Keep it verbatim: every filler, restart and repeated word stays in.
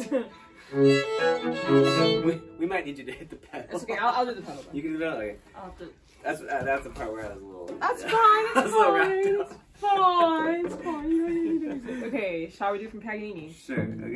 we, we might need you to hit the pedal. That's okay. I'll, I'll do the pedal. Then. You can do that. Okay. I'll have to. That's uh, that's the part where I was a little. That's fine. It's I was a little wrapped fine. up. It's fine. It's fine. You don't need to do it. Okay. Shall we do from Paganini? Sure. Okay.